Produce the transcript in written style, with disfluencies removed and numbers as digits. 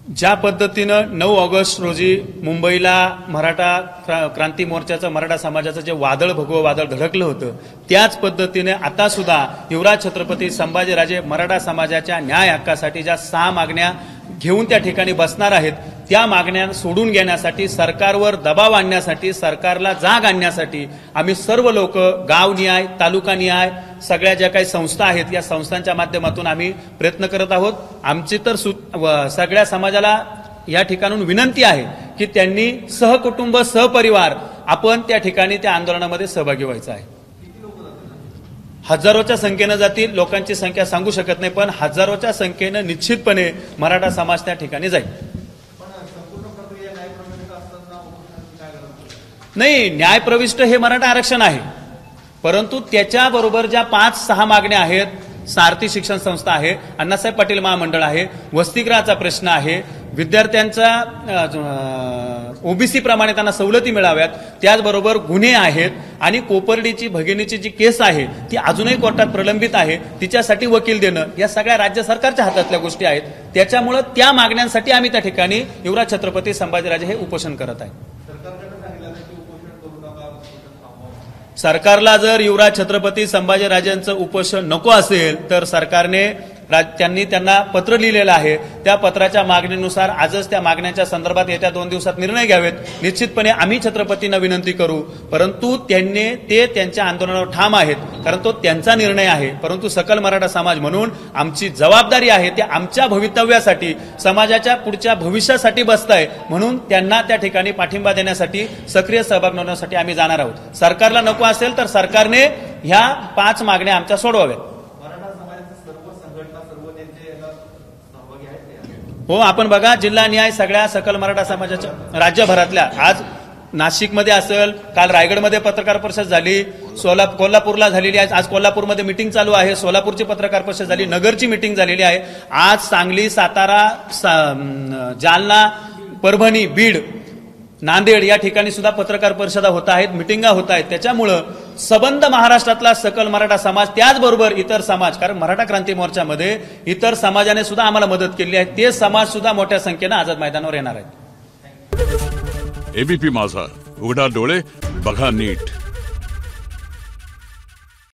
ज्या पद्धतीनं 9 ऑगस्ट रोजी मुंबईला मराठा क्रांती मोर्चाचं मराठा समाजाचं जे वादळ भगवं वादळ धडकलं होतं, त्याच पद्धतीने आता सुद्धा युवराज छत्रपती संभाजीराजे मराठा समाजाच्या न्याय हक्कासाठी ज्या 6 मागण्या घेऊन त्या ठिकाणी बसणार आहेत, त्या मागण्या सोडून घेण्यासाठी, सरकारवर दबाव आणण्यासाठी, सरकारला जाग आणण्यासाठी आम्ही सर्व लोक गाव न्याय, तालुका न्याय, सगळ्या ज्या काही संस्था आहेत या संस्थांच्या माध्यमातून आम्ही प्रयत्न करत आहोत। आमची तर सगळ्या समाजाला या ठिकाणून विनंती आहे की त्यांनी सहकुटुंब सहपरिवार आपण त्या ठिकाणी त्या आंदोलनामध्ये सहभागी व्हायचं आहे। हजारोच्या संख्येने जातील, लोकांची संख्या सांगू शकत नाही, पण हजारोच्या संख्येने निश्चितपणे मराठा समाज त्या ठिकाणी जाईल। नाही, न्यायप्रविष्ट हे मराठा आरक्षण आहे, परंतु त्याच्याबरोबर ज्या 5-6 मागण्या आहेत, सारथी शिक्षण संस्था आहे, अण्णासाहेब पाटील महामंडळ आहे, वसतिगृहाचा प्रश्न आहे, विद्यार्थ्यांचा ओबीसी प्रमाणे त्यांना सवलती मिळाव्यात, त्याचबरोबर गुन्हे आहेत आणि कोपर्डीची भगिनीची जी केस आहे ती अजूनही कोर्टात प्रलंबित आहे, तिच्यासाठी वकील देणं, या सगळ्या राज्य सरकारच्या हातातल्या गोष्टी आहेत। त्याच्यामुळे त्या मागण्यांसाठी आम्ही त्या ठिकाणी युवराज छत्रपती संभाजीराजे हे उपोषण करत आहे। सरकारला जर युवराज छत्रपती संभाजीराजेंचं उपोषण नको असेल तर सरकारने त्यांना पत्र लिहिलेलं आहे, त्या पत्राच्या मागणीनुसार आजच त्या मागण्यांच्या संदर्भात येत्या 2 दिवसात निर्णय घ्यावेत। निश्चितपणे आम्ही छत्रपतींना विनंती करू, परंतु ते त्यांच्या आंदोलनावर ठाम आहेत, कारण तो त्यांचा निर्णय आहे। परंतु सकल मराठा समाज म्हणून आमची जबाबदारी आहे ते आमच्या भवितव्यासाठी, समाजाच्या पुढच्या भविष्यासाठी बसताय, म्हणून त्यांना त्या ठिकाणी पाठिंबा देण्यासाठी, सक्रिय सहभाग नोंदवण्यासाठी आम्ही जाणार आहोत। सरकारला नको असेल तर सरकारने ह्या 5 मागण्या आमच्या सोडवाव्यात। हो, आपण बघा, जिल्हा न्याय सगळ्या सकल मराठा समाजाच्या राज्यभरातल्या, आज नाशिकमध्ये असेल, काल रायगडमध्ये पत्रकार परिषद झाली, कोल्हापूरला झालेली आहे, आज कोल्हापूरमध्ये मीटिंग चालू आहे, सोलापूरची पत्रकार परिषद झाली, नगरची मीटिंग झालेली आहे, आज सांगली, सातारा, जालना, परभणी, बीड, नांदेड या ठिकाणी सुद्धा पत्रकार परिषदा होत आहेत, मिटिंगा होत आहेत। त्याच्यामुळं सबंध महाराष्ट्रातला सकल मराठा समाज, त्याचबरोबर इतर समाज, कारण मराठा क्रांती मोर्चामध्ये इतर समाजाने सुद्धा आम्हाला मदत केली आहे, ते समाज सुद्धा मोठ्या संख्येने आझाद मैदानावर येणार आहेत। एबीपी माझा, उघडा डोळे बघा नीट।